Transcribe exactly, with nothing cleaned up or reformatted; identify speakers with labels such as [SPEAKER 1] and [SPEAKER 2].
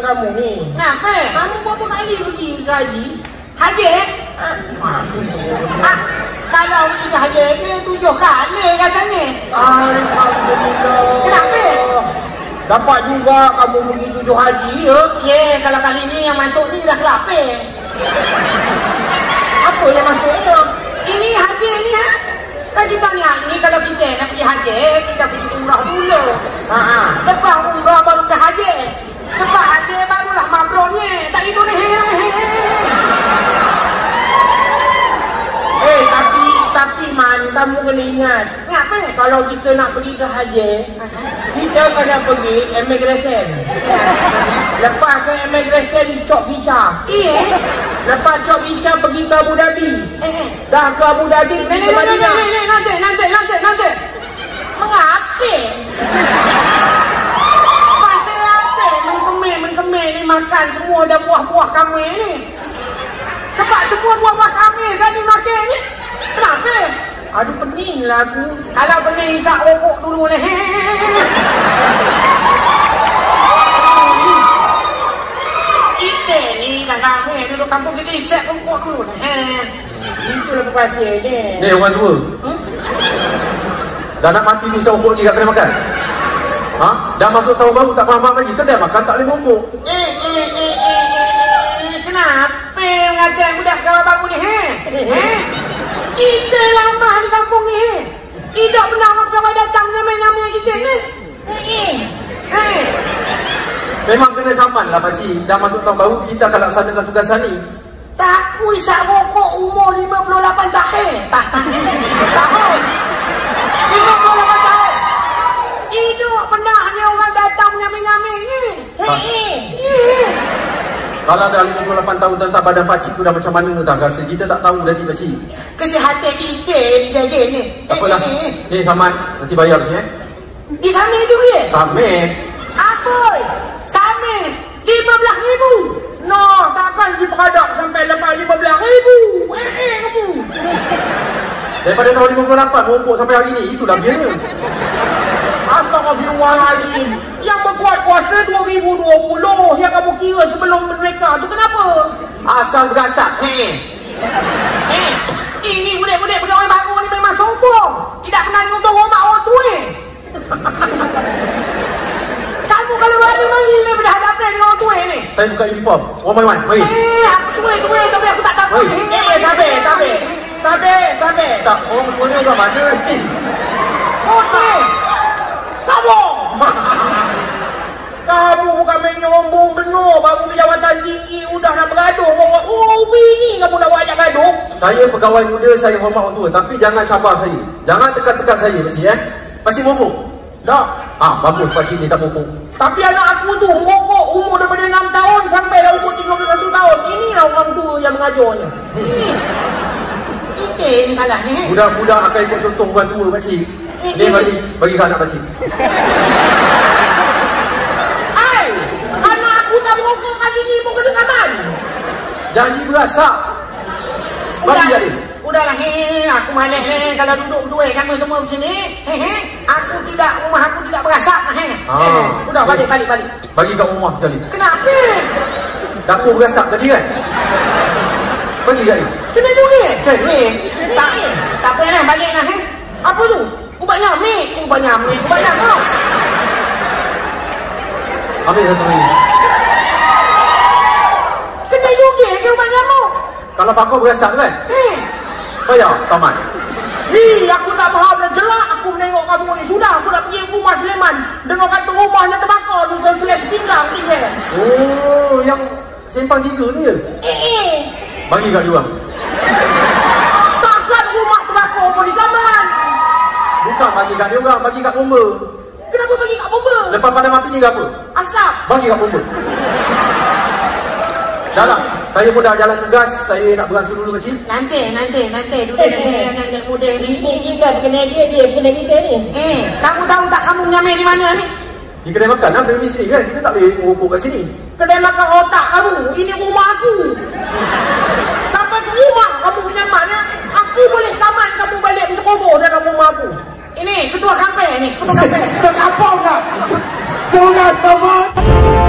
[SPEAKER 1] kamu ni.
[SPEAKER 2] Kenapa?
[SPEAKER 1] Kamu berapa kali pergi ke haji?
[SPEAKER 2] Haji?
[SPEAKER 1] Ha?
[SPEAKER 2] Ha? Kalau pergi ke haji dia tujuh kali rasanya.
[SPEAKER 1] Alhamdulillah.
[SPEAKER 2] Kenapa?
[SPEAKER 1] Dapat juga kamu pergi tujuh haji ya?
[SPEAKER 2] Ya, kalau kali ni yang masuk ni dah kelapa.
[SPEAKER 1] Apa yang masuknya?
[SPEAKER 2] Ini haji ni ha? Kan kita ni, ni kalau kita nak pergi haji, kita pergi umrah dulu.
[SPEAKER 1] Ha ha.
[SPEAKER 2] Lepas umrah baru ke haji. Lepas haji barulah mabrurnya. Tak itu ni.
[SPEAKER 1] Eh tapi tapi man kamu kena ingat.
[SPEAKER 2] Ngapa?
[SPEAKER 1] Kalau kita nak pergi ke haji, kita kena pergi immigration. Lepas ke immigration cok visa.
[SPEAKER 2] Iya.
[SPEAKER 1] Lepas cok visa pergi ke Abu Dhabi.
[SPEAKER 2] Eh,
[SPEAKER 1] Dah ke Abu Dhabi
[SPEAKER 2] Nih,
[SPEAKER 1] pergi
[SPEAKER 2] nih,
[SPEAKER 1] ke
[SPEAKER 2] nih, nih,
[SPEAKER 1] Madinah.
[SPEAKER 2] nih, nih, nanti, nanti, nanti, nanti. Mengapa? Pasal apa? Mengkemir, mengkemir ni makan semua dah buah-buah kami ni. Sebab semua buah-buah kami tadi makan ni. Kenapa?
[SPEAKER 1] Aduh pening lah aku.
[SPEAKER 2] Kalau pening isap rokok dulu ni. Kita ni dah ramai duduk kampung kita isap rokok dulu ni.
[SPEAKER 1] Itulah pepasir ni.
[SPEAKER 3] Ni orang tua.
[SPEAKER 2] Hmm?
[SPEAKER 3] Dah nak mati ni sahur lagi kat kedai makan. Ha? Dah masuk tahun baru tak faham lagi. Kedai makan tak boleh bongkok.
[SPEAKER 2] Eh, eh, eh, eh, eh, eh. Kenapa mengajar budak kawan baru ni, he? Eh? Kita lama di kampung ni, he? Tidak pernah orang kawan datang nyamai-nyamai kita ni. Eh, eh.
[SPEAKER 3] Memang kena saman lah pakcik. Dah masuk tahun baru, kita akan laksanakan tugasan ni.
[SPEAKER 2] Takut isap rokok umur lima puluh lapan tahun. Tak, tak. Tahun. lima puluh lapan tahun. Hidup pernahnya orang datang nyamai-nyamai ni. Eh, eh. Eh.
[SPEAKER 3] Kalau dah lima puluh lapan tahun tentang badan pakcik tu dah macam mana tu tak rasa. Kita tak tahu nanti pakcik.
[SPEAKER 2] Kesihatan kita dijaga ni.
[SPEAKER 3] Tak apalah.
[SPEAKER 2] Eh, eh, eh.
[SPEAKER 3] Ni saman. Nanti bayar pakcik eh.
[SPEAKER 2] Di sana tu ke?
[SPEAKER 3] Samin.
[SPEAKER 2] Apa? Sama lima belas ribu.
[SPEAKER 1] No, takkan diperadak sampai lepas lima belas ribu.
[SPEAKER 2] Eh, eh, kamu.
[SPEAKER 3] Daripada tahun lima puluh lapan, bongkok sampai hari ni. Itulah biarnya.
[SPEAKER 1] Astagfirullahaladzim. Yang berkuat kuasa dua ribu dua puluh. Yang kamu kira sebelum mereka tu kenapa?
[SPEAKER 3] Asal berasak.
[SPEAKER 2] Eh. Eh. Ini budak-budak pegawai baru ni memang sombong. Tidak pernah diuntung rumah orang tua. Kamu kalau berani mari ni berhadapan dengan orang tua ni.
[SPEAKER 3] Saya buka uniform. One by one. Mari.
[SPEAKER 2] Eh, aku tua-tua tapi aku tak takut.
[SPEAKER 3] Oi.
[SPEAKER 1] Eh, sabar, sabar. Sabar, sabar.
[SPEAKER 3] Tak, orang tua ni orang mana ni?
[SPEAKER 2] Okey.
[SPEAKER 1] Sabar. Kamu bukan main nyombong benar. Baru jawatan tinggi udah nak bergaduh. Orang, oh, bini kamu nak buat ajak gaduh.
[SPEAKER 3] Saya pegawai muda, saya hormat orang tua. Tapi jangan cabar saya. Jangan tekan-tekan saya, pakcik eh. Pakcik bongkok?
[SPEAKER 1] Tak.
[SPEAKER 3] Ah, bagus pakcik ni tak bongkok.
[SPEAKER 1] Tapi anak aku tu merokok umur daripada enam tahun sampai dah umur tiga puluh satu tahun. Inilah orang tu yang mengajarnya.
[SPEAKER 2] Kita ni salah ni.
[SPEAKER 3] Budak-budak akan ikut contoh orang tua pakcik. Ni bagi bagi kat anak pakcik.
[SPEAKER 1] Hai, anak aku tak merokok kat sini pun kena saman.
[SPEAKER 3] Janji berasak. Bagi kat dia.
[SPEAKER 2] Udahlah, he, aku malas he. Kalau duduk berdua kamu semua macam ni, he, he, aku tidak, rumah aku tidak berasak, he.
[SPEAKER 3] Ah,
[SPEAKER 2] he. Udah, balik, balik, balik.
[SPEAKER 3] Bagi kat rumah sekali.
[SPEAKER 2] Kenapa?
[SPEAKER 3] Dapur berasak tadi kan? Bagi kat dia.
[SPEAKER 2] Kena juga.
[SPEAKER 3] Kan ni.
[SPEAKER 2] Tak, tak payah, baliklah, he. Apa tu? Ubat nyamik. Ubat nyamik, ubat nyamuk.
[SPEAKER 3] Ambil satu lagi.
[SPEAKER 2] Kena juga ke ubat nyamuk?
[SPEAKER 3] Kalau bakar berasak kan?
[SPEAKER 2] He.
[SPEAKER 3] Bayar, saman.
[SPEAKER 1] Hi, aku tak faham dah jelak aku menengok kamu ni. Sudah, aku nak pergi rumah Sleman. Dengar kata rumahnya terbakar. Tu seles pinggang tinggal.
[SPEAKER 3] Oh, yang sempang tiga ni ke?
[SPEAKER 2] Eh, eh.
[SPEAKER 3] Bagi kat dia orang.
[SPEAKER 1] Takkan rumah terbakar pun di Saman.
[SPEAKER 3] Bukan bagi kat dia orang, bagi kat bomba.
[SPEAKER 1] Kenapa bagi kat bomba?
[SPEAKER 3] Lepas padam api ni ke apa?
[SPEAKER 1] Asap.
[SPEAKER 3] Bagi kat bomba. Dah lah, saya pun dah jalan tugas. Saya nak beransur dulu kecil.
[SPEAKER 2] Nanti, nanti, nanti. Duduk nanti, anak-anak muda ni.
[SPEAKER 1] Ini kita kena dia, dia kena kita ni.
[SPEAKER 2] Eh, kamu tahu tak kamu nyamai di mana ni?
[SPEAKER 3] Di kedai makan lah, dari sini kan. Kita tak boleh merokok kat sini.
[SPEAKER 1] Kedai makan otak kamu. Ini rumah aku. Sampai ke rumah kamu nyaman ya. Aku boleh saman kamu balik mencekoboh dalam rumah aku.
[SPEAKER 2] Ini ketua kampung ni, ketua kampung.
[SPEAKER 1] Terkapau tak? Jangan, Tamat.